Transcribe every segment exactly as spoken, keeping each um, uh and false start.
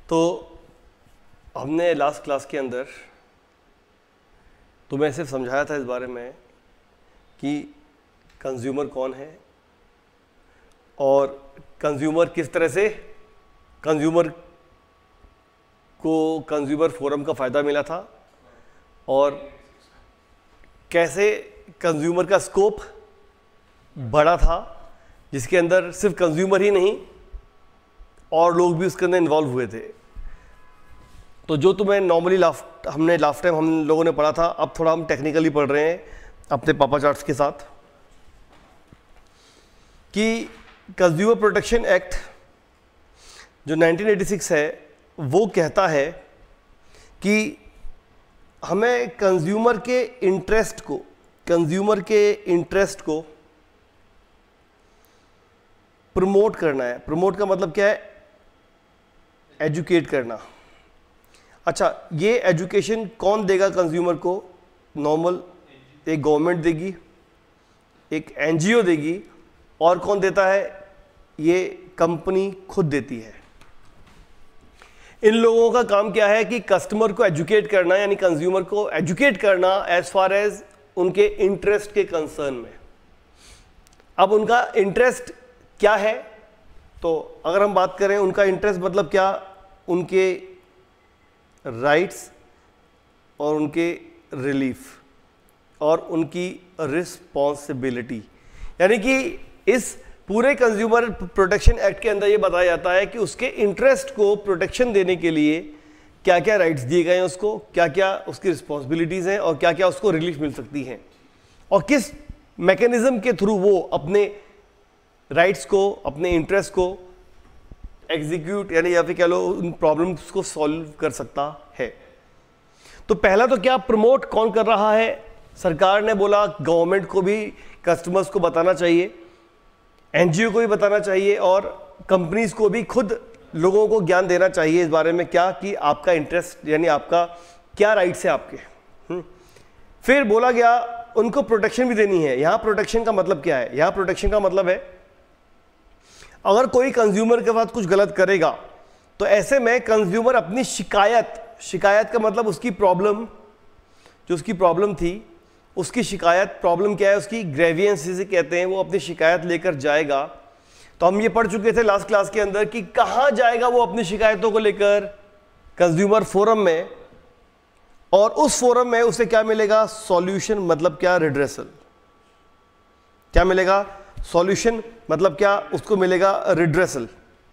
तो हमने last class के अंदर तुम्हें सिर्फ समझाया था इस बारे में कि कंज्यूमर कौन है और कंज्यूमर किस तरह से कंज्यूमर को कंज्यूमर फोरम का फ़ायदा मिला था और कैसे कंज्यूमर का स्कोप बड़ा था, जिसके अंदर सिर्फ कंज्यूमर ही नहीं और लोग भी उसके अंदर इन्वॉल्व हुए थे। तो जो तुम्हें नॉर्मली लास्ट हमने लास्ट टाइम हम लोगों ने पढ़ा था, अब थोड़ा हम टेक्निकली पढ़ रहे हैं अपने पापा चार्ट्स के साथ, कि कंज्यूमर प्रोटेक्शन एक्ट जो नाइनटीन एटी सिक्स है वो कहता है कि हमें कंज्यूमर के इंटरेस्ट को कंज्यूमर के इंटरेस्ट को प्रमोट करना है। प्रमोट का मतलब क्या है? एजुकेट करना। अच्छा, ये एजुकेशन कौन देगा कंज्यूमर को? नॉर्मल एक गवर्नमेंट देगी, एक एनजीओ देगी, और कौन देता है? ये कंपनी खुद देती है। इन लोगों का काम क्या है कि कस्टमर को एजुकेट करना, यानी कंज्यूमर को एजुकेट करना एज फार एज उनके इंटरेस्ट के कंसर्न में। अब उनका इंटरेस्ट क्या है? तो अगर हम बात करें उनका इंटरेस्ट मतलब क्या, उनके राइट्स और उनके रिलीफ और उनकी रिस्पॉन्सिबिलिटी, यानी कि इस पूरे कंज्यूमर प्रोटेक्शन एक्ट के अंदर ये बताया जाता है कि उसके इंटरेस्ट को प्रोटेक्शन देने के लिए क्या क्या राइट्स दिए गए हैं उसको, क्या क्या उसकी रिस्पॉन्सिबिलिटीज़ हैं और क्या क्या उसको रिलीफ मिल सकती हैं, और किस मैकेनिज्म के थ्रू वो अपने राइट्स को, अपने इंटरेस्ट को एग्जीक्यूट यानी या फिर कह लो उन प्रॉब्लम्स को सॉल्व कर सकता है। तो पहला तो क्या प्रमोट कौन कर रहा है? सरकार ने बोला गवर्नमेंट को भी कस्टमर्स को बताना चाहिए, एनजीओ को भी बताना चाहिए और कंपनीज को भी खुद लोगों को ज्ञान देना चाहिए इस बारे में, क्या कि आपका इंटरेस्ट यानी आपका क्या राइट्स है आपके। हुँ? फिर बोला गया उनको प्रोटेक्शन भी देनी है। यहाँ प्रोटेक्शन का मतलब क्या है? यहाँ प्रोटेक्शन का मतलब है अगर कोई कंज्यूमर के साथ कुछ गलत करेगा तो ऐसे में कंज्यूमर अपनी शिकायत, शिकायत का मतलब उसकी प्रॉब्लम, जो उसकी प्रॉब्लम थी उसकी शिकायत, प्रॉब्लम क्या है उसकी, ग्रेवियंस जिसे कहते हैं, वो अपनी शिकायत लेकर जाएगा। तो हम ये पढ़ चुके थे लास्ट क्लास के अंदर कि कहाँ जाएगा वो अपनी शिकायतों को लेकर? कंज्यूमर फोरम में, और उस फोरम में उसे क्या मिलेगा? सॉल्यूशन। मतलब क्या? रिड्रेसल। क्या मिलेगा? सॉल्यूशन। मतलब क्या? उसको मिलेगा रिड्रेसल।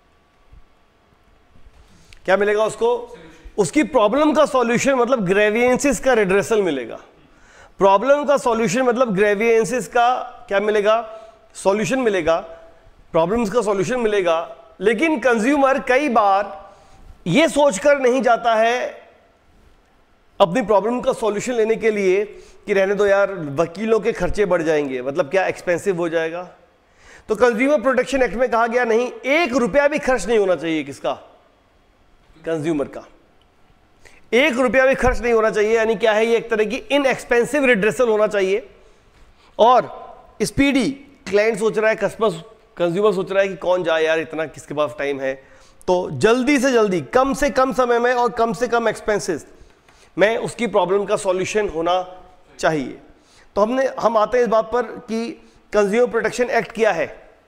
क्या मिलेगा उसको? उसकी प्रॉब्लम का सॉल्यूशन मतलब ग्रेवियंसेस का रिड्रेसल मिलेगा। प्रॉब्लम का सॉल्यूशन मतलब ग्रेवियंसेस का क्या मिलेगा? सॉल्यूशन मिलेगा, प्रॉब्लम्स का सॉल्यूशन मिलेगा। लेकिन कंज्यूमर कई बार ये सोचकर नहीं जाता है अपनी प्रॉब्लम का सॉल्यूशन लेने के लिए कि रहने दो यार, वकीलों के खर्चे बढ़ जाएंगे, मतलब क्या एक्सपेंसिव हो जाएगा। तो कंज्यूमर प्रोटेक्शन एक्ट में कहा गया नहीं, एक रुपया भी खर्च नहीं होना चाहिए। किसका? कंज्यूमर का एक रुपया भी खर्च नहीं होना चाहिए। यानी क्या है? ये एक तरह की इनएक्सपेंसिव रिड्रेसल होना चाहिए और स्पीडी। क्लाइंट सोच रहा है, कस्टमर कंज्यूमर सोच रहा है कि कौन जाए यार, इतना किसके पास टाइम है, तो जल्दी से जल्दी, कम से कम समय में और कम से कम एक्सपेंसेस में उसकी प्रॉब्लम का सॉल्यूशन होना चाहिए। तो हमने हम आते हैं इस बात पर कि कंज्यूमर प्रोटेक्शन एक्ट क्या है।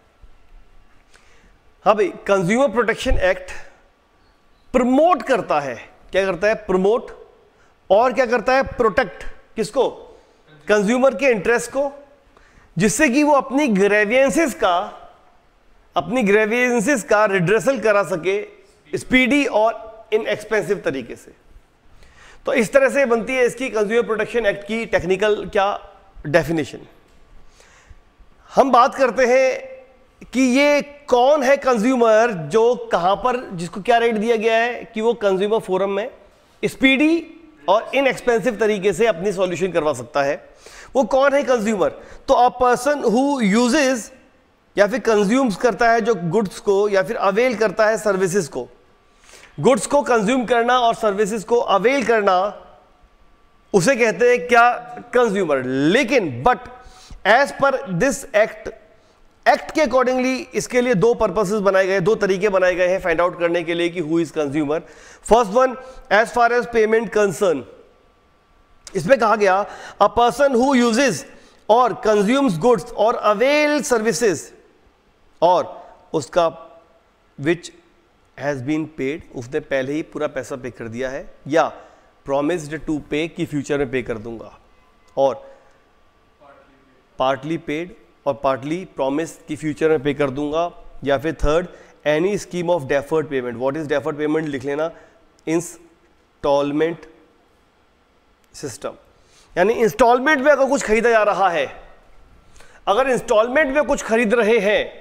हाँ भाई, कंज्यूमर प्रोटेक्शन एक्ट प्रमोट करता है। क्या करता है? प्रमोट। और क्या करता है? प्रोटेक्ट। किसको? कंज्यूमर के इंटरेस्ट को, जिससे कि वो अपनी ग्रेवियंसेस का अपनी ग्रेवियंसेस का रिड्रेसल करा सके स्पीडी और इनएक्सपेंसिव तरीके से। तो इस तरह से बनती है इसकी कंज्यूमर प्रोटेक्शन एक्ट की टेक्निकल क्या डेफिनेशन। हम बात करते हैं कि ये कौन है कंज्यूमर जो कहां पर, जिसको क्या राइट दिया गया है कि वो कंज्यूमर फोरम में स्पीडी और इनएक्सपेंसिव तरीके से अपनी सॉल्यूशन करवा सकता है। वो कौन है कंज्यूमर? तो अ पर्सन हु यूजेस या फिर कंज्यूम्स करता है जो गुड्स को, या फिर अवेल करता है सर्विसेज को। गुड्स को कंज्यूम करना और सर्विसेज को अवेल करना, उसे कहते हैं क्या? कंज्यूमर। लेकिन but as per this act act के अकॉर्डिंगली इसके लिए दो पर्पसेस बनाए गए, दो तरीके बनाए गए हैं फाइंड आउट करने के लिए कि who is consumer. First one, as far as payment concern, इसमें कहा गया अ पर्सन हु यूजेस और कंज्यूम्स गुड्स और अवेल सर्विसेज, और उसका विच हैज बीन पेड, उसने पहले ही पूरा पैसा पे कर दिया है, या प्रॉमिस्ड टू पे कि फ्यूचर में पे कर दूंगा, और पार्टली पेड और पार्टली प्रॉमिस कि फ्यूचर में पे कर दूंगा, या फिर third, any scheme of deferred payment. What is deferred payment लिख लेना, इंस्टॉलमेंट सिस्टम, यानी इंस्टॉलमेंट में अगर कुछ खरीदा जा रहा है, अगर इंस्टॉलमेंट में कुछ खरीद रहे हैं,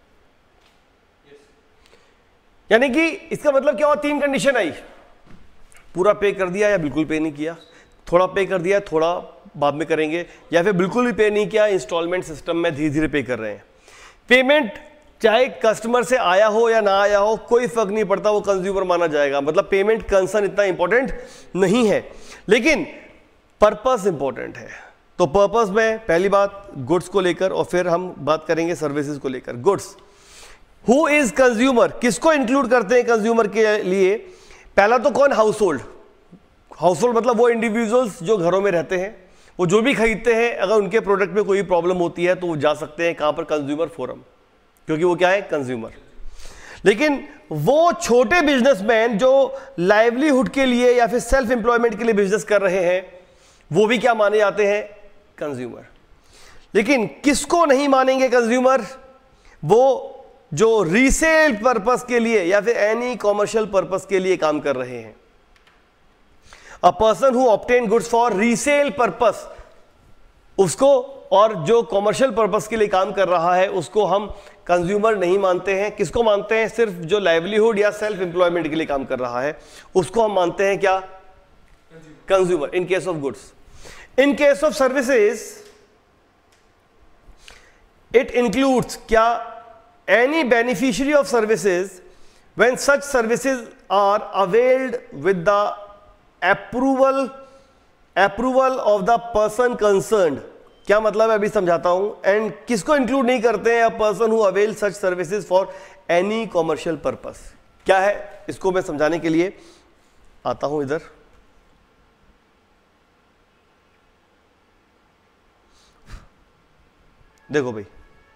यानी कि इसका मतलब क्या हुआ, तीन कंडीशन आई, पूरा पे कर दिया या बिल्कुल पे नहीं किया, थोड़ा पे कर दिया थोड़ा बाद में करेंगे, या फिर बिल्कुल भी पे नहीं किया, इंस्टॉलमेंट सिस्टम में धीरे धीरे पे कर रहे हैं। पेमेंट चाहे कस्टमर से आया हो या ना आया हो, कोई फर्क नहीं पड़ता, वो कंज्यूमर माना जाएगा। मतलब पेमेंट कंसर्न इतना इंपॉर्टेंट नहीं है, लेकिन पर्पस इंपॉर्टेंट है। तो पर्पस में पहली बात गुड्स को लेकर, और फिर हम बात करेंगे सर्विसेज को लेकर। गुड्स, हु इज कंज्यूमर, किसको इंक्लूड करते हैं कंज्यूमर के लिए? पहला तो कौन, हाउस होल्ड। हाउस होल्ड मतलब वो इंडिविजुअल्स जो घरों में रहते हैं, वो जो भी खरीदते हैं, अगर उनके प्रोडक्ट में कोई प्रॉब्लम होती है तो वो जा सकते हैं कहां पर, कंज्यूमर फोरम, क्योंकि वो क्या है, कंज्यूमर। लेकिन वो छोटे बिजनेसमैन जो लाइवलीहुड के लिए या फिर सेल्फ एम्प्लॉयमेंट के लिए बिजनेस कर रहे हैं, वो भी क्या माने जाते हैं, कंज्यूमर। लेकिन किसको नहीं मानेंगे कंज्यूमर? वो जो रीसेल पर्पस के लिए या फिर एनी कॉमर्शियल पर्पस के लिए काम कर रहे हैं। A person who obtain goods for resale purpose, उसको, और जो कॉमर्शियल पर्पस के लिए काम कर रहा है उसको हम कंज्यूमर नहीं मानते हैं। किसको मानते हैं? सिर्फ जो लाइवलीहुड या सेल्फ एम्प्लॉयमेंट के लिए काम कर रहा है उसको हम मानते हैं क्या, consumer, in case of goods. In case of services it includes क्या, any beneficiary of services when such services are availed with the approval approval of the person concerned। क्या मतलब है, अभी समझाता हूं। एंड किसको इंक्लूड नहीं करते हैं? a person who avail such services for any commercial purpose। क्या है, इसको मैं समझाने के लिए आता हूं इधर। देखो भाई,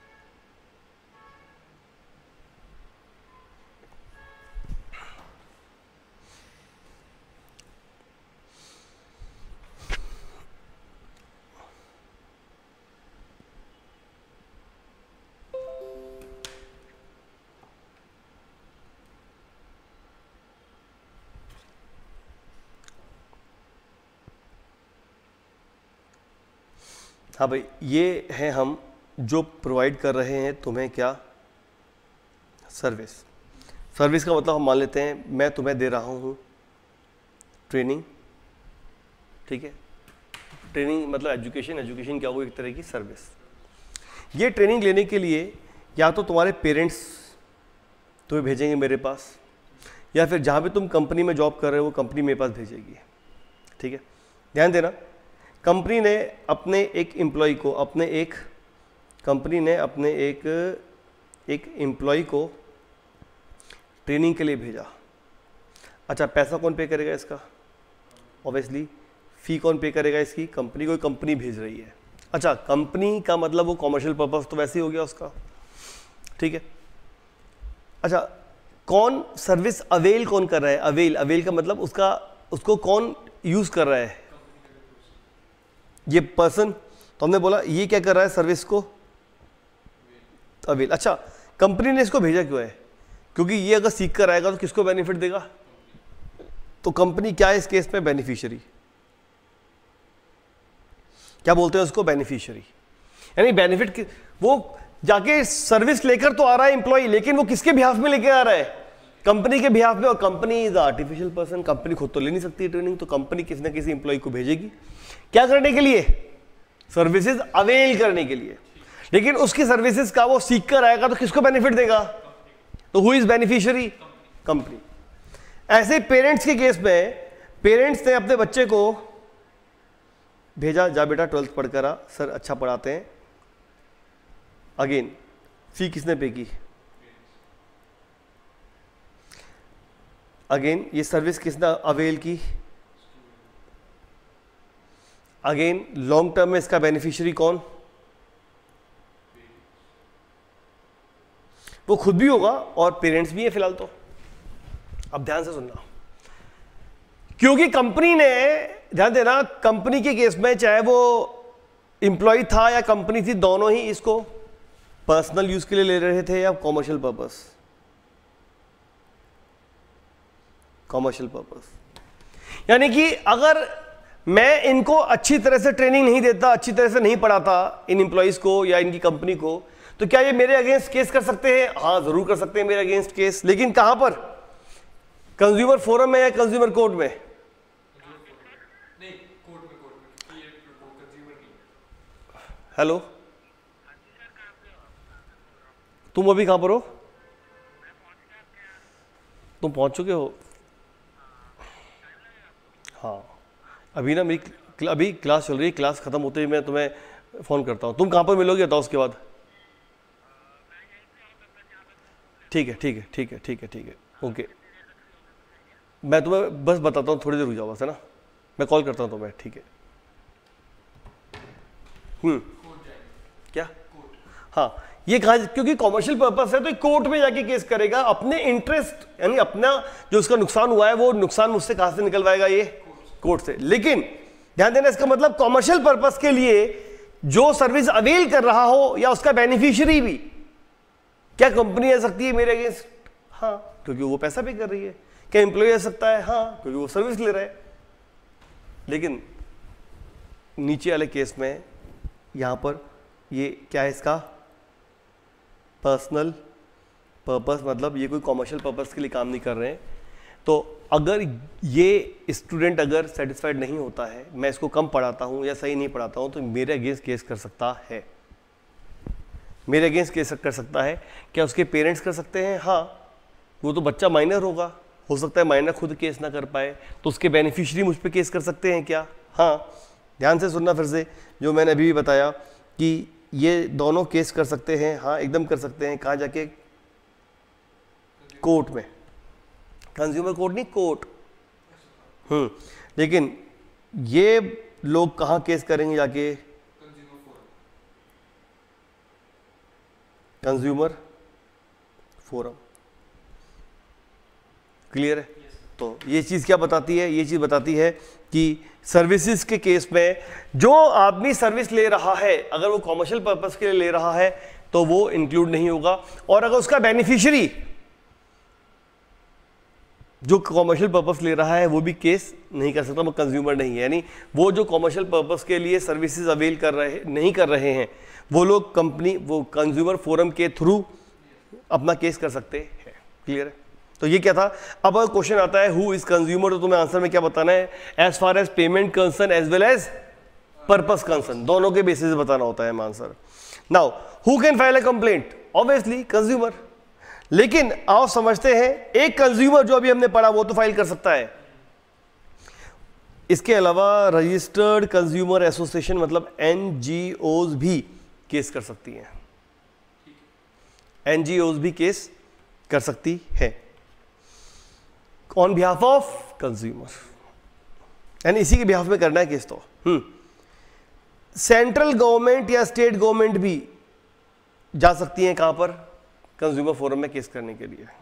हाँ भाई, ये है हम जो प्रोवाइड कर रहे हैं तुम्हें क्या, सर्विस। सर्विस का मतलब हम मान लेते हैं मैं तुम्हें दे रहा हूँ ट्रेनिंग, ठीक है। ट्रेनिंग मतलब एजुकेशन, एजुकेशन क्या, वो एक तरह की सर्विस। ये ट्रेनिंग लेने के लिए या तो तुम्हारे पेरेंट्स तुम्हें भेजेंगे मेरे पास, या फिर जहाँ भी तुम कंपनी में जॉब कर रहे हो वो कंपनी मेरे पास भेजेगी, ठीक है। ध्यान देना, कंपनी ने अपने एक एम्प्लॉय को अपने एक कंपनी ने अपने एक एक एम्प्लॉय को ट्रेनिंग के लिए भेजा। अच्छा, पैसा कौन पे करेगा इसका? ऑब्वियसली फ़ी कौन पे करेगा इसकी? कंपनी। कोई कंपनी भेज रही है। अच्छा, कंपनी का मतलब वो कॉमर्शियल पर्पस तो वैसे ही हो गया उसका, ठीक है। अच्छा, कौन सर्विस अवेल कौन कर रहा है? अवेल, अवेल का मतलब उसका उसको कौन यूज़ कर रहा है? ये पर्सन। तो हमने बोला ये क्या कर रहा है, सर्विस को अवेल। अच्छा, कंपनी ने इसको भेजा क्यों है? क्योंकि ये अगर सीख कर आएगा तो किसको बेनिफिट देगा? तो कंपनी क्या है इस केस में? बेनिफिशियरी। क्या बोलते हैं उसको? बेनिफिशियरी। यानी बेनिफिट वो जाके सर्विस लेकर तो आ रहा है एम्प्लॉय, लेकिन वो किसके बिहाफ में लेके आ रहा है? कंपनी के बिहाफ में। और company is artificial person, company खुद तो ले नहीं सकती ट्रेनिंग, तो कंपनी किसी ना किसी एम्प्लॉय को भेजेगी। क्या करने के लिए? सर्विसेज अवेल करने के लिए। लेकिन उसकी सर्विसेज का वो सीख कर आएगा तो किसको बेनिफिट देगा? तो हु इज बेनिफिशियरी? कंपनी। ऐसे पेरेंट्स के केस में पेरेंट्स ने अपने बच्चे को भेजा, जा बेटा ट्वेल्थ पढ़कर आ, सर अच्छा पढ़ाते हैं। अगेन फी किसने पे की? अगेन ये सर्विस किसने अवेल की? अगेन लॉन्ग टर्म में इसका बेनिफिशियरी कौन? वो खुद भी होगा और पेरेंट्स भी है फिलहाल तो। अब ध्यान से सुनना, क्योंकि कंपनी ने, ध्यान देना, कंपनी के केस में चाहे वो एम्प्लॉय था या कंपनी थी, दोनों ही इसको पर्सनल यूज के लिए ले रहे थे या कॉमर्शियल पर्पस। कॉमर्शियल पर्पस यानी कि अगर मैं इनको अच्छी तरह से ट्रेनिंग नहीं देता, अच्छी तरह से नहीं पढ़ाता इन एम्प्लॉइज को या इनकी कंपनी को, तो क्या ये मेरे अगेंस्ट केस कर सकते हैं? हाँ, जरूर कर सकते हैं मेरे अगेंस्ट केस। लेकिन कहां पर? कंज्यूमर फोरम में या कंज्यूमर कोर्ट में? हेलो, तुम अभी कहां पर हो? तुम पहुंच चुके हो? हाँ, अभी ना मेरी अभी क्लास चल रही है, क्लास खत्म होते ही मैं तुम्हें फोन करता हूँ। तुम कहाँ पर मिलोगे बताओ उसके बाद? ठीक है ठीक है ठीक है ठीक है ठीक है ओके, मैं तुम्हें बस बताता हूँ, थोड़ी देर रुक जाओ बस, है ना, मैं कॉल करता हूँ तुम्हें। ठीक है। हम्म क्या? हाँ, ये कहा, क्योंकि कॉमर्शियल पर्पस है तो कोर्ट में जाके केस करेगा अपने इंटरेस्ट, यानी अपना जो उसका नुकसान हुआ है वो नुकसान मुझसे कहां से निकलवाएगा? ये कोर्ट से। लेकिन ध्यान देना, इसका मतलब कॉमर्शियल पर्पस के लिए जो सर्विस अवेल कर रहा हो या उसका बेनिफिशियरी भी, क्या कंपनी आ सकती है मेरे अगेंस्ट? हाँ, क्योंकि वो पैसा पे कर रही है। क्या एम्प्लॉय आ सकता है? हाँ, क्योंकि वो सर्विस ले रहा है। लेकिन नीचे वाले केस में यहां पर ये क्या है? इसका पर्सनल पर्पस, मतलब ये कोई कॉमर्शियल पर्पस के लिए काम नहीं कर रहे हैं। तो अगर ये स्टूडेंट अगर सेटिस्फाइड नहीं होता है, मैं इसको कम पढ़ाता हूँ या सही नहीं पढ़ाता हूँ, तो मेरे अगेंस्ट केस कर सकता है। मेरे अगेंस्ट केस कर सकता है। क्या उसके पेरेंट्स कर सकते हैं? हाँ, वो तो बच्चा माइनर होगा, हो सकता है माइनर खुद केस ना कर पाए, तो उसके बेनिफिशियरी मुझ पर केस कर सकते हैं क्या? हाँ। ध्यान से सुनना फिर से, जो मैंने अभी भी बताया कि ये दोनों केस कर सकते हैं। हाँ, एकदम कर सकते हैं। कहाँ जाके? कोर्ट में। कंज्यूमर कोर्ट नहीं, कोर्ट। हम्म लेकिन ये लोग कहाँ केस करेंगे जाके? Consumer forum. क्लियर है? तो ये चीज़ क्या बताती है? ये चीज़ बताती है कि सर्विसेज के केस में जो आदमी सर्विस ले रहा है, अगर वो कॉमर्शियल पर्पस के लिए ले रहा है तो वो इंक्लूड नहीं होगा। और अगर उसका बेनिफिशियरी जो कॉमर्शियल पर्पस ले रहा है वो भी केस नहीं कर सकता, वो कंज्यूमर नहीं है। यानी वो जो कॉमर्शियल पर्पस के लिए सर्विसेज अवेल कर रहे नहीं कर रहे हैं, वो लोग कंपनी वो कंज्यूमर फोरम के थ्रू अपना केस कर सकते हैं। क्लियर है? तो ये क्या था। अब अगर क्वेश्चन आता है हु इज कंज्यूमर, तो तुम्हें आंसर में क्या बताना है? As far as payment concern as well as purpose concern, दोनों के बेसिस बताना होता है answer. Now who can file a complaint? Obviously consumer. लेकिन आओ समझते हैं, एक कंज्यूमर जो अभी हमने पढ़ा वो तो फाइल कर सकता है। इसके अलावा रजिस्टर्ड कंज्यूमर एसोसिएशन मतलब एनजीओज भी केस कर सकती हैं। एनजीओज भी केस कर सकती है ऑन बिहाफ ऑफ कंज्यूमर, यानी इसी के बिहाफ में करना है केस। तो हम्म सेंट्रल गवर्नमेंट या स्टेट गवर्नमेंट भी जा सकती हैं कहां पर? कंज्यूमर फोरम में केस करने के लिए।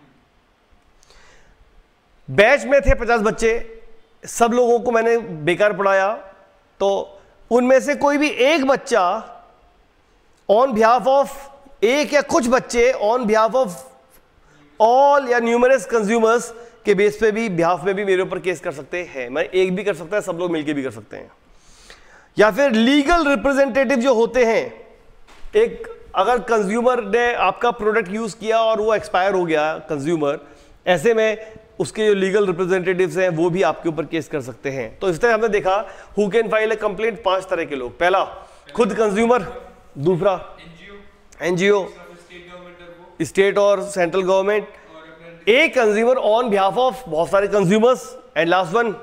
बैच में थे पचास बच्चे, सब लोगों को मैंने बेकार पढ़ाया, तो उनमें से कोई भी एक बच्चा ऑन बिहाफ ऑफ, एक या कुछ बच्चे ऑन बिहाफ ऑफ ऑल या न्यूमरस कंज्यूमर्स के बेस पे भी, बिहाफ में भी मेरे ऊपर केस कर सकते हैं। मैं एक भी कर सकता है, सब लोग मिलके भी कर सकते हैं। या फिर लीगल रिप्रेजेंटेटिव जो होते हैं, एक अगर कंज्यूमर ने आपका प्रोडक्ट यूज किया और वो एक्सपायर हो गया कंज्यूमर, ऐसे में उसके जो लीगल रिप्रेजेंटेटिव्स हैं वो भी आपके ऊपर केस कर सकते हैं। तो इस तरह हमने देखा who can file a complaint, पांच तरह के लोग। पहला खुद कंज्यूमर, दूसरा एनजीओ, स्टेट और सेंट्रल गवर्नमेंट, एक कंज्यूमर ऑन बिहाफ ऑफ बहुत सारे कंज्यूमर्स, एंड लास्ट वन,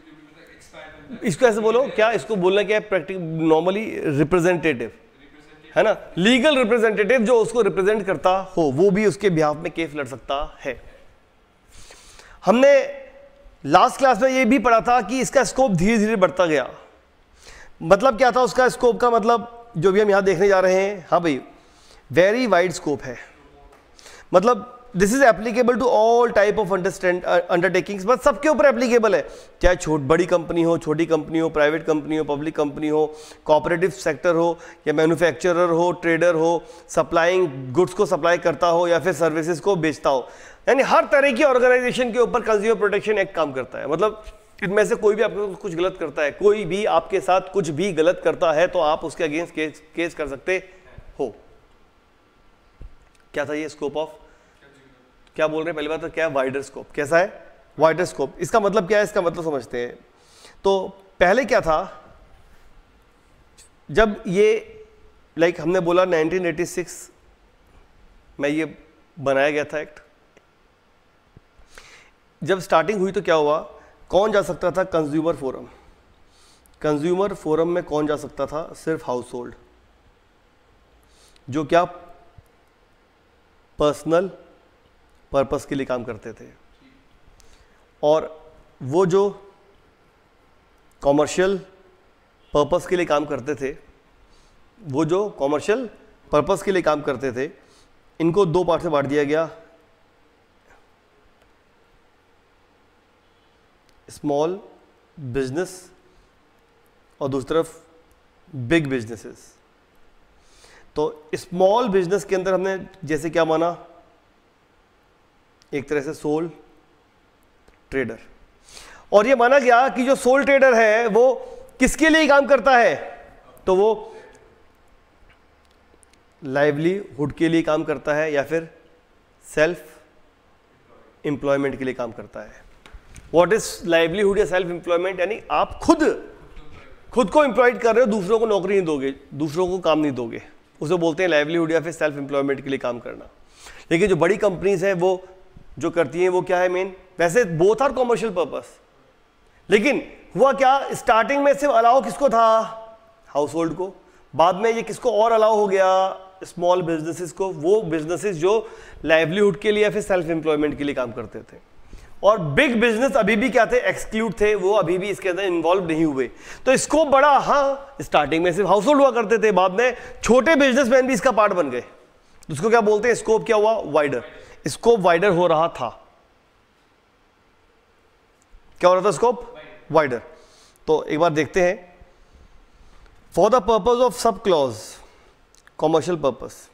इसको ऐसे बोलो क्या, इसको बोलना क्या है प्रैक्टिकल नॉर्मली? रिप्रेजेंटेटिव, है ना, लीगल रिप्रेजेंटेटिव जो उसको रिप्रेजेंट करता हो वो भी उसके बिहाफ में केस लड़ सकता है। हमने लास्ट क्लास में ये भी पढ़ा था कि इसका स्कोप धीरे धीरे बढ़ता गया। मतलब क्या था उसका स्कोप का, मतलब जो भी हम यहाँ देखने जा रहे हैं, हाँ भाई वेरी वाइड स्कोप है। मतलब this is applicable to all type of understand undertakings, बस सबके ऊपर एप्लीकेबल है, चाहे छोट बड़ी कंपनी हो, छोटी कंपनी हो, प्राइवेट कंपनी हो, पब्लिक कंपनी हो, कोऑपरेटिव सेक्टर हो या मैन्युफैक्चरर हो, ट्रेडर हो, सप्लाइंग गुड्स को सप्लाई करता हो या फिर सर्विसेज को बेचता हो, यानी हर तरह की ऑर्गेनाइजेशन के ऊपर कंज्यूमर प्रोटेक्शन एक्ट काम करता है। मतलब इनमें से कोई भी आपको कुछ गलत करता है, कोई भी आपके साथ कुछ भी गलत करता है तो आप उसके अगेंस्ट केस, केस कर सकते हो। क्या था ये स्कोप ऑफ, क्या बोल रहे हैं पहली बात तो क्या है, वाइडर स्कोप। कैसा है, वाइडर स्कोप। इसका मतलब क्या है, इसका मतलब समझते हैं। तो पहले क्या था, जब ये लाइक like हमने बोला नाइनटीन एटी सिक्स में ये बनाया गया था एक्ट, जब स्टार्टिंग हुई तो क्या हुआ, कौन जा सकता था, कंज्यूमर फोरम। कंज्यूमर फोरम में कौन जा सकता था, सिर्फ हाउस होल्ड, जो क्या पर्सनल पर्पस के लिए काम करते थे, और वो जो कॉमर्शियल पर्पस के लिए काम करते थे, वो जो कॉमर्शियल पर्पस के लिए काम करते थे, इनको दो पार्ट से बांट दिया गया, स्मॉल बिजनेस और दूसरी तरफ बिग बिजनेसेस। तो स्मॉल बिजनेस के अंदर हमने जैसे क्या माना, एक तरह से सोल ट्रेडर, और ये माना गया कि जो सोल ट्रेडर है वो किसके लिए काम करता है, तो वो लाइवलीहुड के लिए काम करता है या फिर सेल्फ एम्प्लॉयमेंट के लिए काम करता है। व्हाट इज लाइवलीहुड या सेल्फ एम्प्लॉयमेंट, यानी आप खुद खुद को एम्प्लॉयड कर रहे हो, दूसरों को नौकरी नहीं दोगे, दूसरों को काम नहीं दोगे, उसे बोलते हैं लाइवलीहुड या फिर सेल्फ एम्प्लॉयमेंट के लिए काम करना। लेकिन जो बड़ी कंपनीज हैं वो जो करती हैं वो क्या है मेन, वैसे बोथ आर कॉमर्शियल पर्पस, लेकिन हुआ क्या, स्टार्टिंग में सिर्फ अलाउ किसको था, हाउस होल्ड को, बाद में ये किसको और अलाउ हो गया, स्मॉल बिजनेसेस को, वो बिजनेसेस जो लाइवलीहुड के लिए या फिर सेल्फ एम्प्लॉयमेंट के लिए काम करते थे। और बिग बिजनेस अभी भी क्या थे, एक्सक्लूड थे, वो अभी भी इसके अंदर इन्वॉल्व नहीं हुए। तो स्कोप बड़ा, हाँ स्टार्टिंग में सिर्फ हाउस होल्ड हुआ करते थे, बाद में छोटे बिजनेसमैन भी इसका पार्ट बन गए, उसको क्या बोलते हैं, स्कोप क्या हुआ, वाइडर। स्कोप वाइडर हो रहा था, क्या हो रहा था, स्कोप वाइडर। तो एक बार देखते हैं, for the purpose of sub clause, commercial purpose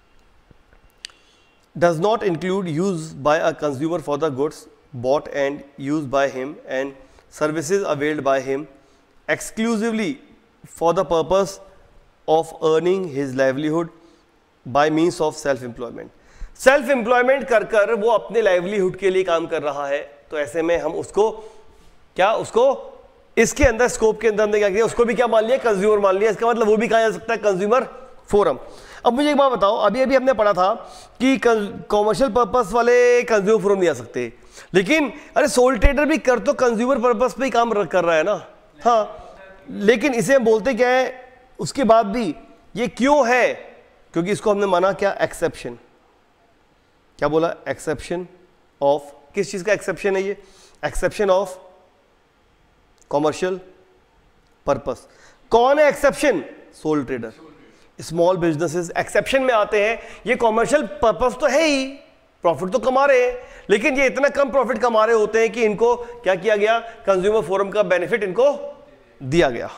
does not include use by a consumer for the goods bought and used by him and services availed by him exclusively for the purpose of earning his livelihood by means of self employment। Self employment कर कर वो अपने livelihood के लिए काम कर रहा है, तो ऐसे में हम उसको क्या, उसको इसके अंदर स्कोप के अंदर हमने क्या किया, उसको भी क्या मान लिया, कंज्यूमर मान लिया। इसका मतलब वो भी कहा जा सकता है कंज्यूमर फोरम। अब मुझे एक बात बताओ, अभी अभी हमने पढ़ा था कि कॉमर्शियल पर्पस वाले कंज्यूमर फोरम नहीं आ सकते, लेकिन अरे सोल ट्रेडर भी कर तो कंज्यूमर पर्पस पे ही काम कर रहा है ना, हाँ, लेकिन इसे हम बोलते क्या है, उसके बाद भी ये क्यों है, क्योंकि इसको हमने माना क्या, एक्सेप्शन। क्या बोला, एक्सेप्शन ऑफ, किस चीज का एक्सेप्शन है ये, एक्सेप्शन ऑफ कॉमर्शियल पर्पस। कौन है exception, sole trader, small businesses exception में आते हैं। ये कॉमर्शियल पर्पस तो है ही, प्रॉफिट तो कमा रहे हैं, लेकिन ये इतना कम प्रॉफिट कमा रहे होते हैं कि इनको क्या किया गया, कंज्यूमर फोरम का बेनिफिट इनको दिया गया।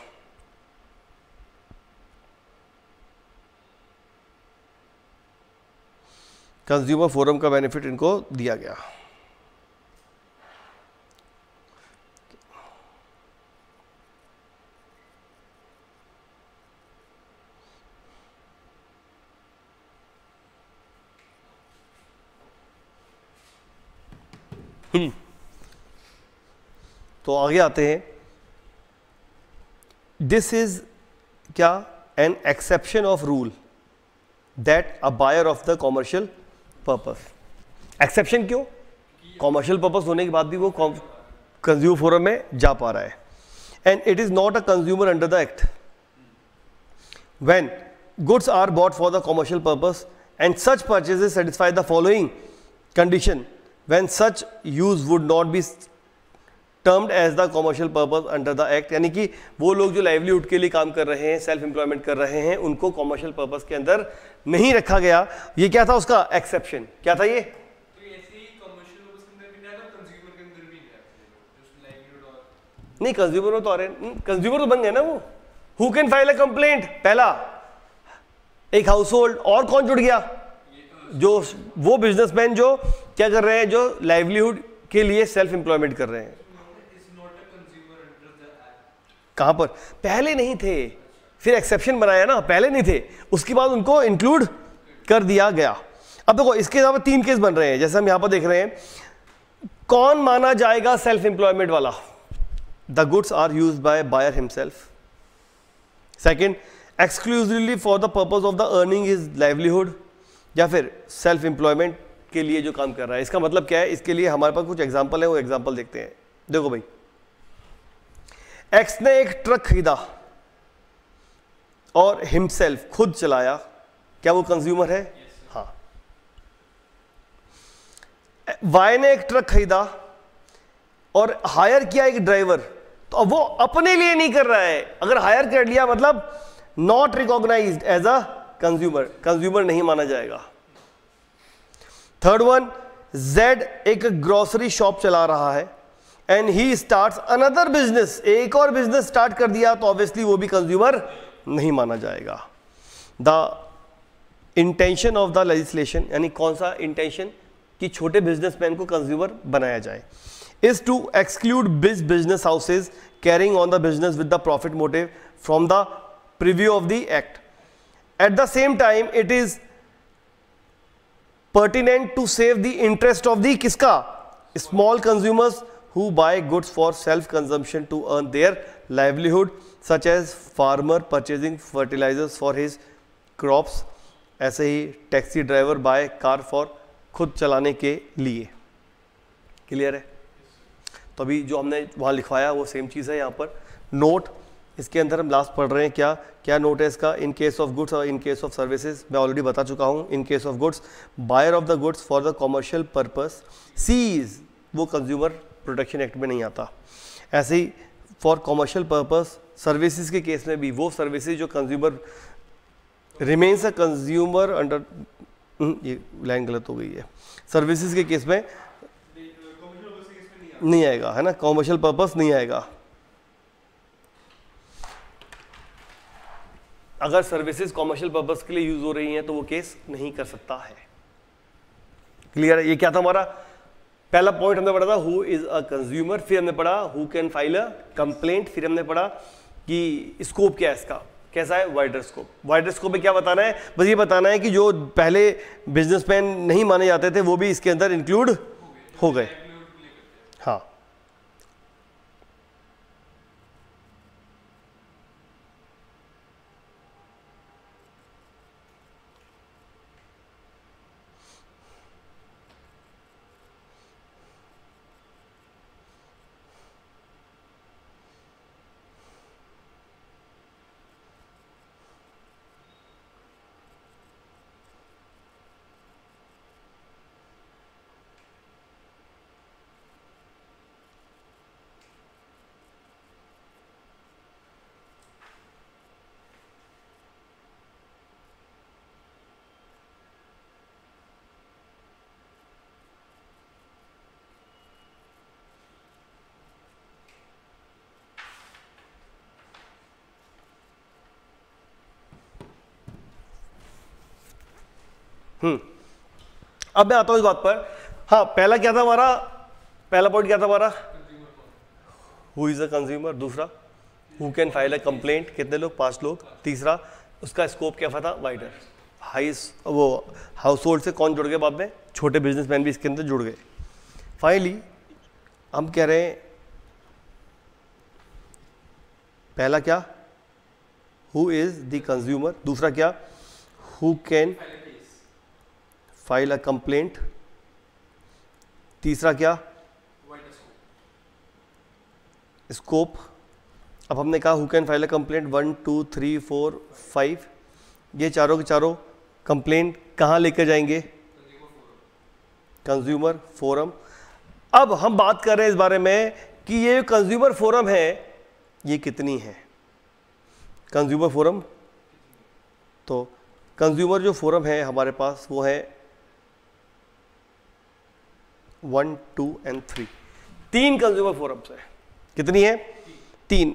कंज्यूमर फोरम का बेनिफिट इनको दिया गया। तो आगे आते हैं, दिस इज क्या, an exception of rule that a buyer of the commercial purpose. Exception क्यों, कॉमर्शियल पर्पस होने के बाद भी वो कंज्यूमर फोरम में जा पा रहा है। And it is not a consumer under the act when goods are bought for the commercial purpose and such purchases satisfy the following condition when such use would not be termed as the commercial purpose under the act, यानी कि वो लोग जो livelihood के लिए काम कर रहे हैं, सेल्फ एम्प्लॉयमेंट कर रहे हैं, उनको कॉमर्शियल पर्पस के अंदर नहीं रखा गया। ये क्या था उसका एक्सेप्शन, क्या था ये? तो ऐसे ही कॉमर्शियल पर्पस के अंदर भी नहीं आता, कंज्यूमर के अंदर भी नहीं आता, लाइवलीहुड और नहीं, कंज्यूमर तो आ रहे, कंज्यूमर तो बन गए ना वो। Who can file a complaint, पहला एक हाउस होल्ड, और कौन जुड़ गया? जो वो बिजनेसमैन जो क्या कर रहे हैं, जो लाइवलीहुड के लिए सेल्फ एम्प्लॉयमेंट कर रहे हैं। कहां पर? पहले नहीं थे, फिर एक्सेप्शन बनाया ना, पहले नहीं थे, उसके बाद उनको इंक्लूड कर दिया गया। अब देखो इसके अलावा तीन केस बन रहे हैं, जैसे हम यहां पर देख रहे हैं। कौन माना जाएगा सेल्फ एम्प्लॉयमेंट वाला? The goods are used by buyer himself. Second, exclusively for the purpose of the earning his livelihood, या फिर सेल्फ एम्प्लॉयमेंट के लिए जो काम कर रहा है। इसका मतलब क्या है? इसके लिए हमारे पास कुछ एग्जांपल है, वो एग्जांपल देखते हैं। देखो भाई, एक्स ने एक ट्रक खरीदा और हिमसेल्फ खुद चलाया, क्या वो कंज्यूमर है? yes, हाँ। वाई ने एक ट्रक खरीदा और हायर किया एक ड्राइवर, तो अब वो अपने लिए नहीं कर रहा है। अगर हायर कर लिया मतलब not recognised as a consumer, consumer नहीं माना जाएगा। थर्ड वन, जेड एक ग्रोसरी शॉप चला रहा है and he starts another business, एक और बिजनेस स्टार्ट कर दिया, तो ऑब्वियसली वो भी कंज्यूमर नहीं माना जाएगा। The intention of the legislation, यानी कौन सा इंटेंशन कि छोटे बिजनेसमैन को कंज्यूमर बनाया जाए, is to exclude big business houses carrying on the business with the profit motive from the preview of the act. At the same time it is pertinent to save the interest of the किसका? Small consumers who buy goods for self consumption to earn their livelihood, such as farmer purchasing fertilizers for his crops, ऐसे ही taxi driver buy car for खुद चलाने के लिए। Clear है? तो अभी जो हमने वहाँ लिखवाया वो सेम चीज़ है यहाँ पर। नोट, इसके अंदर हम लास्ट पढ़ रहे हैं, क्या क्या नोट है इसका? इन केस ऑफ गुड्स और इन केस ऑफ सर्विसेज, मैं ऑलरेडी बता चुका हूँ। In case of goods, buyer of the goods for the commercial purpose cease, वो कंज्यूमर प्रोटेक्शन एक्ट में नहीं आता। ऐसे ही फॉर कॉमर्शियल पर्पस, सर्विसेज के केस में भी वो सर्विसेज जो consumer remains a consumer under, ये लाइन गलत हो गई है, सर्विसेज के केस में नहीं आएगा, है ना, कॉमर्शियल पर्पस नहीं आएगा। अगर सर्विसेज कॉमर्शियल पर्पस के लिए यूज हो रही हैं तो वो केस नहीं कर सकता है। क्लियर है? ये क्या था हमारा पहला पॉइंट, हमने पढ़ा था हु इज अ कंज्यूमर, फिर हमने पढ़ा who can file a complaint, फिर हमने पढ़ा कि स्कोप क्या है इसका, कैसा है? Wider scope. वाइडर स्कोप में क्या बताना है? बस ये बताना है कि जो पहले बिजनेसमैन नहीं माने जाते थे वो भी इसके अंदर इंक्लूड हो गए। हाँ, हम्म अब मैं आता हूं इस बात पर। हाँ, पहला क्या था हमारा? पहला पॉइंट क्या था हमारा? Who is a consumer. दूसरा, who can file a complaint, कितने लोग? पांच लोग। तीसरा, उसका स्कोप क्या था? वाइडर। हाई वो हाउस होल्ड से कौन जुड़ गए बाद में? छोटे बिजनेसमैन भी इसके अंदर जुड़ गए। फाइनली हम कह रहे हैं पहला क्या? Who is the consumer. दूसरा क्या? Who can file a complaint. तीसरा क्या? स्कोप। अब हमने कहा who can file a complaint, one two three four five. ये चारों के चारों कंप्लेंट कहाँ लेकर जाएंगे? Consumer forum. अब हम बात कर रहे हैं इस बारे में कि ये कंज्यूमर फोरम है ये कितनी है कंज्यूमर फोरम। तो कंज्यूमर जो फोरम है हमारे पास वो है वन टू एंड थ्री, तीन कंज्यूमर फोरम्स है। कितनी है? तीन।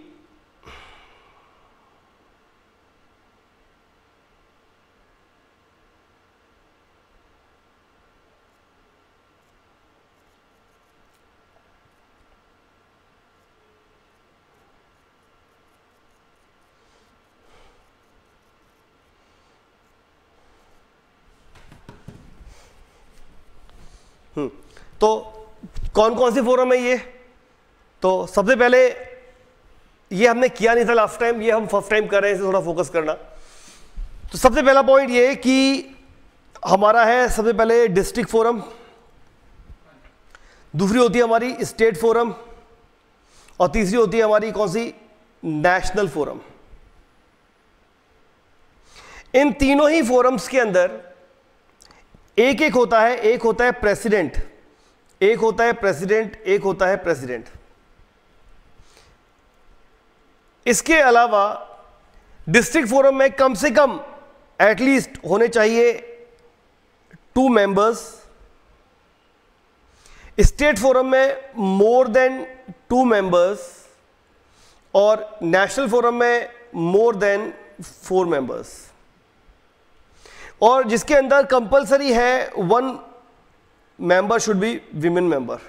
हम्म तो कौन कौन सी फोरम है ये? तो सबसे पहले ये हमने किया नहीं था लास्ट टाइम, ये हम फर्स्ट टाइम कर रहे हैं, इसे थोड़ा फोकस करना। तो सबसे पहला पॉइंट ये कि हमारा है सबसे पहले डिस्ट्रिक्ट फोरम, दूसरी होती है हमारी स्टेट फोरम, और तीसरी होती है हमारी कौन सी? National forum. इन तीनों ही फोरम्स के अंदर एक एक होता है, एक होता है प्रेसिडेंट, एक होता है प्रेसिडेंट, एक होता है प्रेसिडेंट। इसके अलावा डिस्ट्रिक्ट फोरम में कम से कम एटलीस्ट होने चाहिए टू मेंबर्स, स्टेट फोरम में मोर देन टू मेंबर्स, और नेशनल फोरम में मोर देन फोर मेंबर्स, और जिसके अंदर कंपलसरी है one member should be women member.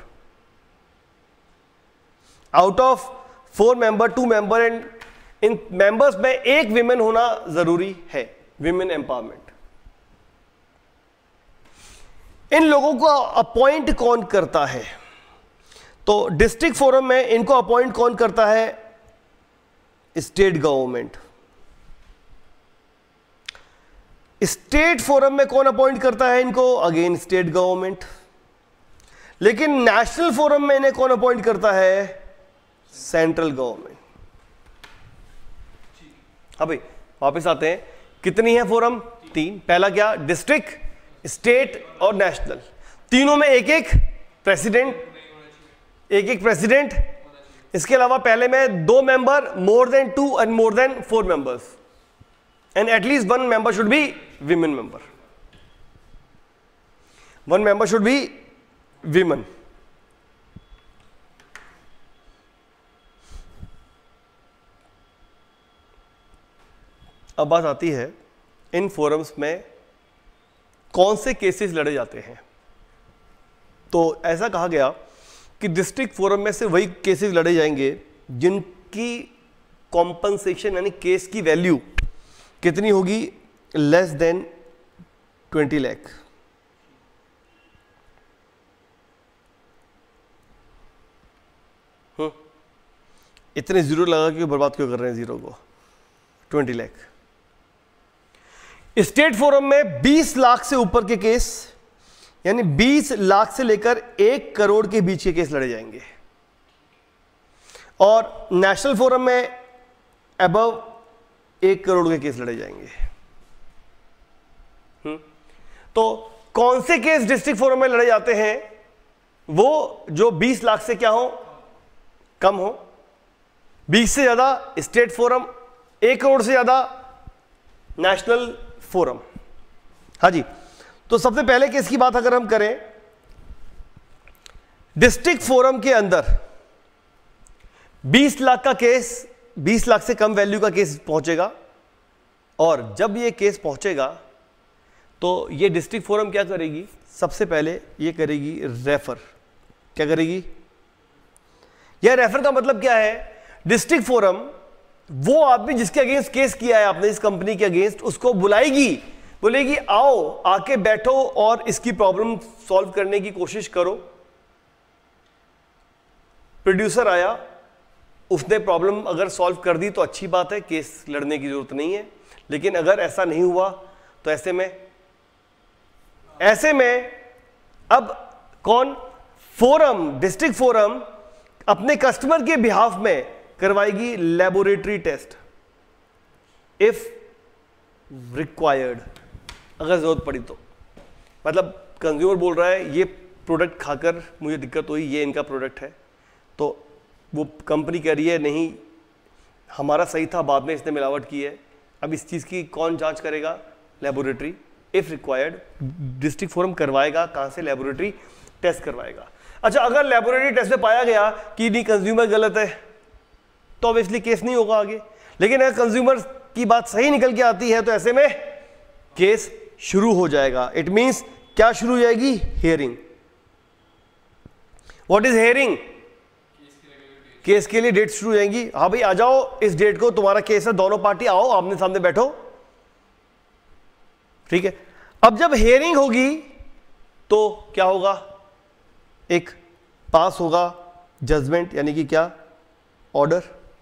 Out of four member two member, and इन मेंबर्स में एक विमेन होना जरूरी है, विमेन एम्पावरमेंट। इन लोगों को अपॉइंट कौन करता है? तो डिस्ट्रिक्ट फोरम में इनको अपॉइंट कौन करता है? State government. स्टेट फोरम में कौन अपॉइंट करता है इनको? Again state government. लेकिन नेशनल फोरम में इन्हें कौन अपॉइंट करता है? Central government. हाँ भाई वापस आते हैं, कितनी है फोरम? तीन। पहला क्या? डिस्ट्रिक्ट, स्टेट और नेशनल। तीनों में एक एक प्रेसिडेंट, एक एक प्रेसिडेंट। इसके अलावा पहले में दो member, more than two and more than four members, and at least one member should be women member. One member should be women. अब बात आती है इन फोरम्स में कौन से केसेस लड़े जाते हैं। तो ऐसा कहा गया कि डिस्ट्रिक्ट फोरम में से वही केसेस लड़े जाएंगे जिनकी कॉम्पनसेशन यानी केस की वैल्यू कितनी होगी? Less than twenty lakh. हम्म इतने जीरो लगा के बर्बाद क्यों कर रहे हैं जीरो को? ट्वेंटी लाख। स्टेट फोरम में बीस लाख से ऊपर के केस, यानी बीस लाख से लेकर एक करोड़ के बीच के केस लड़े जाएंगे, और नेशनल फोरम में अबव एक करोड़ के केस लड़े जाएंगे। हम्म तो कौन से केस डिस्ट्रिक्ट फोरम में लड़े जाते हैं? वो जो बीस लाख से क्या हो? कम हो। बीस से ज्यादा स्टेट फोरम, एक करोड़ से ज्यादा नेशनल फोरम। हाँ जी। तो सबसे पहले केस की बात अगर हम करें, डिस्ट्रिक्ट फोरम के अंदर बीस लाख का केस, बीस लाख से कम वैल्यू का केस पहुंचेगा, और जब ये केस पहुंचेगा तो ये डिस्ट्रिक्ट फोरम क्या करेगी? सबसे पहले ये करेगी रेफर। क्या करेगी? यह रेफर का मतलब क्या है? डिस्ट्रिक्ट फोरम वो आदमी जिसके अगेंस्ट केस किया है आपने इस कंपनी के अगेंस्ट, उसको बुलाएगी, बोलेगी आओ आके बैठो और इसकी प्रॉब्लम सॉल्व करने की कोशिश करो। प्रोड्यूसर आया, उसने प्रॉब्लम अगर सॉल्व कर दी तो अच्छी बात है, केस लड़ने की जरूरत नहीं है। लेकिन अगर ऐसा नहीं हुआ तो ऐसे में ऐसे में अब कौन? फोरम, डिस्ट्रिक्ट फोरम अपने कस्टमर के बिहाफ में करवाएगी लेबोरेटरी टेस्ट। इफ रिक्वायर्ड, अगर ज़रूरत पड़ी तो। मतलब कंज्यूमर बोल रहा है ये प्रोडक्ट खाकर मुझे दिक्कत हुई, ये इनका प्रोडक्ट है, तो वो कंपनी कह रही है नहीं हमारा सही था, बाद में इसने मिलावट की है। अब इस चीज़ की कौन जांच करेगा? Laboratory. If required district forum करवाएगा, कहाँ से? लेबोरेटरी टेस्ट करवाएगा। अच्छा, अगर लेबोरेटरी टेस्ट में पाया गया कि नहीं कंज्यूमर गलत है तो ऑब्वियसली केस नहीं होगा आगे। लेकिन अगर कंज्यूमर की बात सही निकल के आती है तो ऐसे में केस शुरू हो जाएगा। इट मींस क्या शुरू हो जाएगी? Hearing. What is hearing? Case के लिए डेट शुरू हो जाएंगी। हाँ भाई आ जाओ, इस डेट को तुम्हारा केस है, दोनों पार्टी आओ, आमने सामने बैठो, ठीक है। अब जब हियरिंग होगी तो क्या होगा? एक पास होगा जजमेंट, यानी कि क्या? ऑर्डर।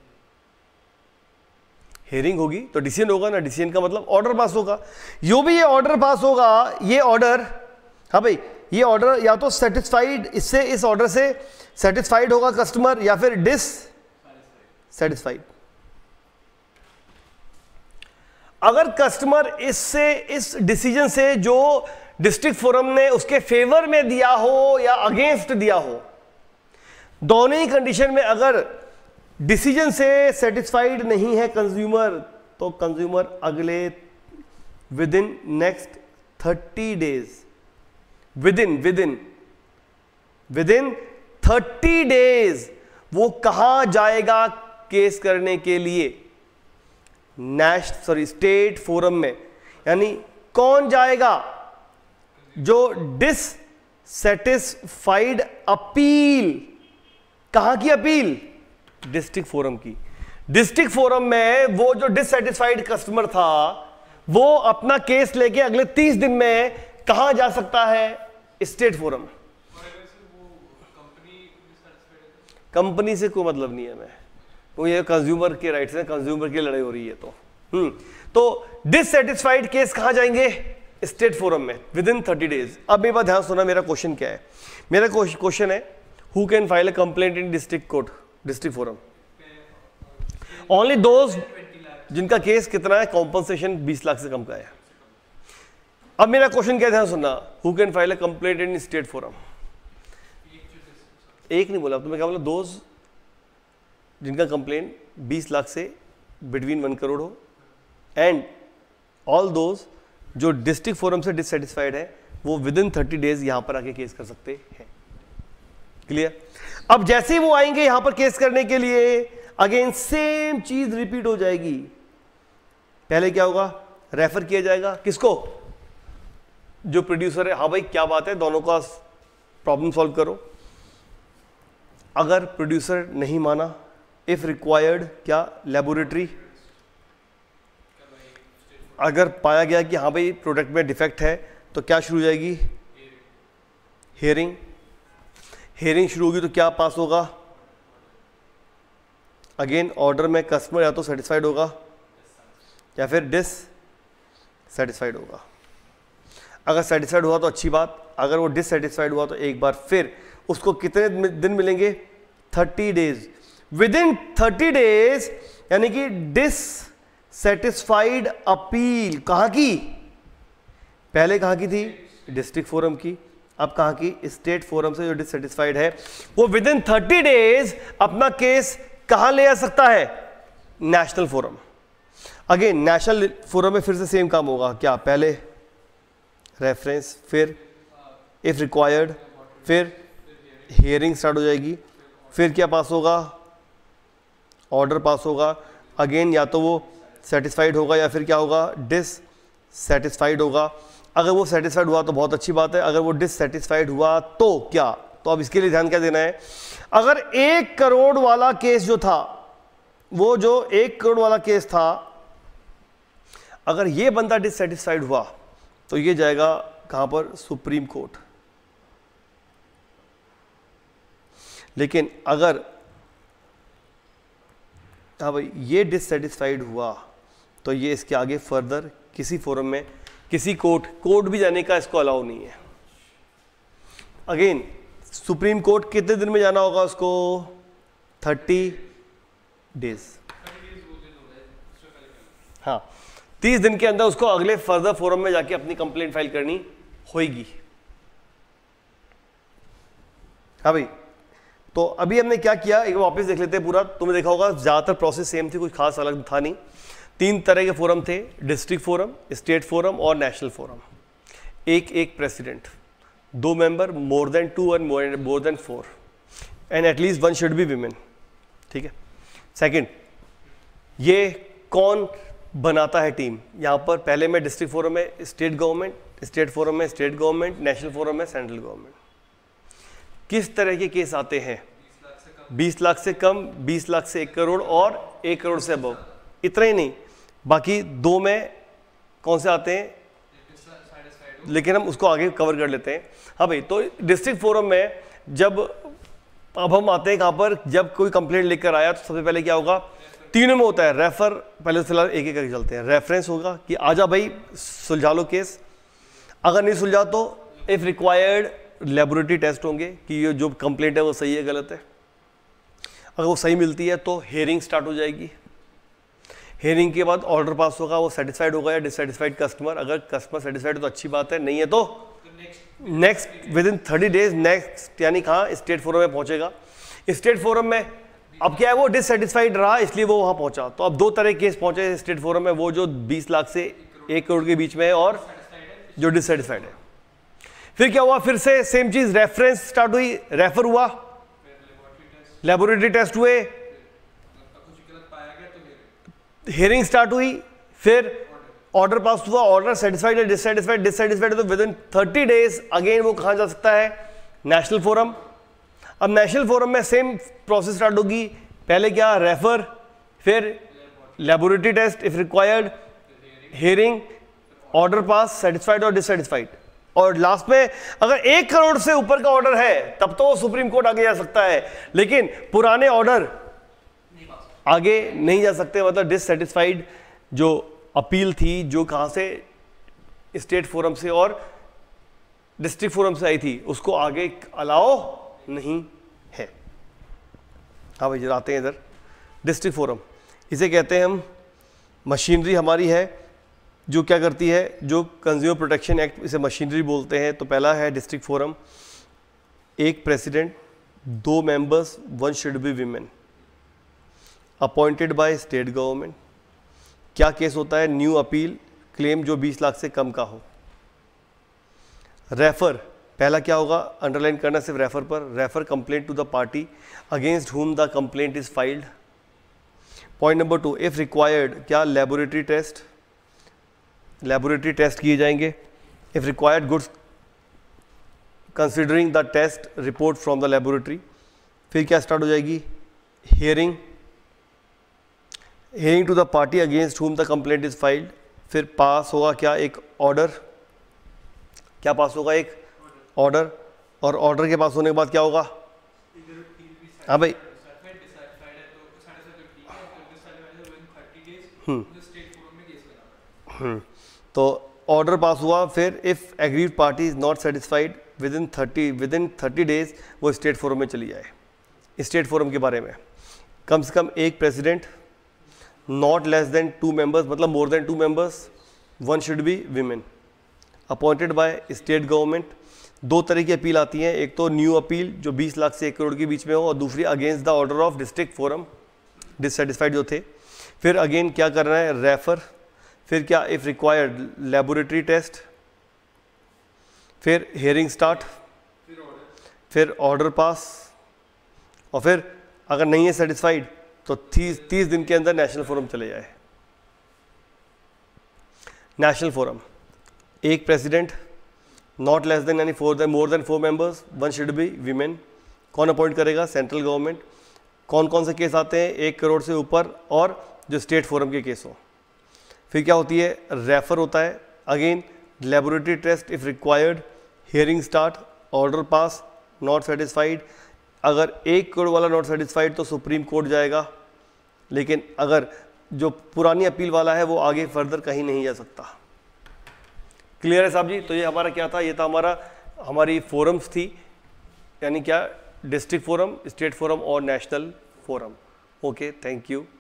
हियरिंग होगी तो डिसीजन होगा ना, डिसीजन का मतलब ऑर्डर पास होगा। यो भी ये ऑर्डर पास होगा, ये ऑर्डर, हाँ भाई ये ऑर्डर या तो सेटिस्फाइड, इससे इस ऑर्डर से सेटिस्फाइड होगा कस्टमर या फिर डिस सेटिस्फाइड। अगर कस्टमर इससे इस डिसीजन से जो डिस्ट्रिक्ट फोरम ने उसके फेवर में दिया हो या अगेंस्ट दिया हो, दोनों ही कंडीशन में अगर डिसीजन से सेटिस्फाइड नहीं है कंज्यूमर, तो कंज्यूमर अगले within next thirty days within within within thirty days वो कहां जाएगा केस करने के लिए? नेशनल सॉरी स्टेट फोरम में। यानी कौन जाएगा? जो डिससेटिस्फाइड अपील। कहां की अपील? डिस्ट्रिक्ट फोरम की। डिस्ट्रिक्ट फोरम में वो जो डिससेटिस्फाइड कस्टमर था वो अपना केस लेके अगले तीस दिन में कहां जा सकता है? State forum. कंपनी से कोई मतलब नहीं है, मैं वो ये कंज्यूमर के राइट्स हैं, कंज्यूमर की लड़ाई हो रही है। तो हम्म तो डिससेटिस्फाइड केस कहां जाएंगे? स्टेट फोरम में विद इन थर्टी डेज। अब मेरे पास ध्यान सुना, मेरा क्वेश्चन क्या है? मेरा क्वेश्चन है who can file a complaint in district court, district forum? Only those जिनका केस कितना है? कॉम्पनसेशन बीस लाख से कम का है। अब मेरा क्वेश्चन क्या, ध्यान सुनना, who can file a complaint in state forum? एक नहीं बोला, तो मैं क्या बोला? दोज जिनका कंप्लेंट बीस लाख से बिटवीन वन करोड़ हो, एंड ऑल दोज जो डिस्ट्रिक्ट फोरम से डिससेटिस्फाइड है वो विद इन थर्टी डेज यहां पर आके केस कर सकते हैं। क्लियर? अब जैसे ही वो आएंगे यहां पर केस करने के लिए, अगेन सेम चीज रिपीट हो जाएगी। पहले क्या होगा? रेफर किया जाएगा किसको? जो प्रोड्यूसर है। हाँ भाई क्या बात है, दोनों का प्रॉब्लम सॉल्व करो। अगर प्रोड्यूसर नहीं माना, इफ रिक्वायर्ड क्या? लेबोरेटरी। अगर पाया गया कि हाँ भाई प्रोडक्ट में डिफेक्ट है तो क्या शुरू हो जाएगी? हियरिंग। हियरिंग शुरू होगी तो क्या पास होगा? अगेन ऑर्डर में कस्टमर या तो सेटिस्फाइड होगा या फिर डिस सेटिस्फाइड होगा। अगर सेटिस्फाइड हुआ तो अच्छी बात, अगर वो डिससेटिस्फाइड हुआ तो एक बार फिर उसको कितने दिन मिलेंगे? Thirty days. Within thirty days, यानी कि डिससेटिस्फाइड अपील कहां की? पहले कहां की थी? डिस्ट्रिक्ट फोरम की। अब कहां की? स्टेट फोरम से जो डिससेटिस्फाइड है वो विद इन थर्टी डेज अपना केस कहां ले आ सकता है? National forum. Again national forum में फिर से सेम काम होगा। क्या? पहले रेफरेंस, फिर इफ रिक्वायर्ड, फिर हियरिंग स्टार्ट हो जाएगी, फिर क्या पास होगा? ऑर्डर पास होगा। अगेन या तो वो सेटिस्फाइड होगा या फिर क्या होगा? डिससेटिस्फाइड होगा। अगर वो सेटिस्फाइड हुआ तो बहुत अच्छी बात है, अगर वो डिससेटिस्फाइड हुआ तो क्या? तो अब इसके लिए ध्यान क्या देना है? अगर एक करोड़ वाला केस जो था, वो जो एक करोड़ वाला केस था, अगर ये बंदा डिससेटिस्फाइड हुआ तो ये जाएगा कहां पर? Supreme court. लेकिन अगर हाँ भाई ये डिससेटिस्फाइड हुआ तो ये इसके आगे फर्दर किसी फोरम में, किसी कोर्ट कोर्ट भी जाने का इसको अलाउ नहीं है। अगेन सुप्रीम कोर्ट कितने दिन में जाना होगा उसको? Thirty days. हाँ तीस दिन के अंदर उसको अगले फर्दर फोरम में जाके अपनी कंप्लेंट फाइल करनी होगी। हाँ भाई, तो अभी हमने क्या किया एक वापस देख लेते हैं पूरा। तुमने देखा होगा ज़्यादातर प्रोसेस सेम थी, कुछ खास अलग था नहीं। तीन तरह के फोरम थे, डिस्ट्रिक्ट फोरम, स्टेट फोरम और नेशनल फोरम। एक एक प्रेसिडेंट, दो member, more than two and more than four, and at least one should be women. ठीक है। सेकंड, ये कौन बनाता है टीम? यहाँ पर पहले में डिस्ट्रिक्ट फोरम में स्टेट गवर्नमेंट, स्टेट फोरम में स्टेट गवर्नमेंट, नेशनल फोरम में सेंट्रल गवर्नमेंट। किस तरह के केस आते हैं? बीस लाख से कम, बीस लाख से एक करोड़ और एक करोड़ से अबव। इतना ही नहीं, बाकी दो में कौन से आते हैं, लेकिन हम उसको आगे कवर कर लेते हैं। हाँ भाई, तो डिस्ट्रिक्ट फोरम में जब अब हम आते हैं कहाँ पर, जब कोई कंप्लेंट लेकर आया तो सबसे पहले क्या होगा, तीनों में होता है रेफर। पहले फिलहाल एक एक करके चलते हैं। रेफरेंस होगा कि आजा भाई सुलझा लो केस, अगर नहीं सुलझा तो इफ रिक्वायर्ड लेबोरेटरी टेस्ट होंगे कि ये जो कंप्लेंट है वो सही है गलत है। अगर वो सही मिलती है तो हेयरिंग स्टार्ट हो जाएगी। हेयरिंग के बाद ऑर्डर पास होगा, वो सेटिस्फाइड होगा या डिससेटिस्फाइड कस्टमर। अगर कस्टमर सेटिस्फाइड है तो अच्छी बात है, नहीं है तो next within thirty days next यानी कहाँ, स्टेट फोरम में पहुंचेगा। स्टेट फोरम में अब क्या है, वो डिससेटिस्फाइड रहा इसलिए वो वहाँ पहुंचा। तो अब दो तरह के केस पहुंचे स्टेट फोरम में, वो जो बीस लाख से एक करोड़ के बीच में है और जो डिससेटिस्फाइड है। फिर क्या हुआ, फिर से सेम चीज, रेफरेंस स्टार्ट हुई, रेफर हुआ, लेबोरेटरी टेस्ट हुए, हियरिंग स्टार्ट हुई, फिर ऑर्डर पास हुआ, ऑर्डर सेटिस्फाइड है डिससेटिस्फाइड, डिससेटिस्फाइड है तो within thirty days again वो कहाँ जा सकता है, नेशनल फोरम। अब नेशनल फोरम में सेम प्रोसेस स्टार्ट होगी, पहले क्या, रेफर, फिर laboratory test if required, hearing, order pass, satisfied और डिससेटिस्फाइड, और लास्ट में अगर एक करोड़ से ऊपर का ऑर्डर है तब तो वो सुप्रीम कोर्ट आगे जा सकता है, लेकिन पुराने ऑर्डर आगे नहीं जा सकते। मतलब डिससेटिस्फाइड जो अपील थी, जो कहाँ से, स्टेट फोरम से और डिस्ट्रिक्ट फोरम से आई थी, उसको आगे अलाउ नहीं है। हाँ भाई, आते हैं इधर डिस्ट्रिक्ट फोरम, इसे कहते हैं हम, मशीनरी हमारी है जो क्या करती है, जो कंज्यूमर प्रोटेक्शन एक्ट, इसे मशीनरी बोलते हैं। तो पहला है डिस्ट्रिक्ट फोरम, एक प्रेसिडेंट, दो members, one should be women, appointed by state government. क्या केस होता है, न्यू अपील क्लेम जो बीस लाख से कम का हो। रेफर, पहला क्या होगा, अंडरलाइन करना सिर्फ रेफर पर, refer complaint to the party against whom the complaint is filed. Point number two, if required, क्या लेबोरेटरी टेस्ट, लेबोरेटरी टेस्ट किए जाएंगे। If required goods considering the test report from the laboratory. फिर क्या start हो जाएगी, hearing, hearing to the party against whom the complaint is filed. फिर pass होगा क्या, एक ऑर्डर, क्या पास होगा, एक ऑर्डर, और ऑर्डर के पास होने के बाद क्या होगा, हाँ भाई, हम्म हम्म तो ऑर्डर पास हुआ। फिर if aggrieved party is not satisfied within thirty within thirty days वो स्टेट फोरम में चली जाए। स्टेट फोरम के बारे में, कम से कम एक president, not less than two members, मतलब more than two members, one should be women, appointed by state government. दो तरह की अपील आती हैं, एक तो न्यू अपील जो बीस लाख से एक करोड़ के बीच में हो, और दूसरी against the order of district forum, dissatisfied जो थे। फिर अगेन क्या करना है, रेफर, फिर क्या, इफ रिक्वायर्ड लेबोरेटरी टेस्ट, फिर हियरिंग स्टार्ट, फिर ऑर्डर पास, और फिर अगर नहीं है सेटिस्फाइड तो तीस तीस दिन के अंदर नेशनल फोरम चले जाए। नेशनल फोरम, एक प्रेसिडेंट, नॉट लेस देन यानी four than more than four members, one should be women. कौन अपॉइंट करेगा, सेंट्रल गवर्नमेंट। कौन कौन से केस आते हैं, एक करोड़ से ऊपर और जो स्टेट फोरम के केस हो। फिर क्या होती है, रेफर होता है, again laboratory test if required, hearing start, order pass, not satisfied. अगर एक करोड़ वाला नॉट सेटिस्फाइड तो सुप्रीम कोर्ट जाएगा, लेकिन अगर जो पुरानी अपील वाला है वो आगे फर्दर कहीं नहीं जा सकता। क्लियर है साहब जी? तो ये हमारा क्या था, ये था हमारा हमारी फोरम्स थी, यानी क्या, डिस्ट्रिक्ट फोरम, स्टेट फोरम और national forum. Okay, thank you.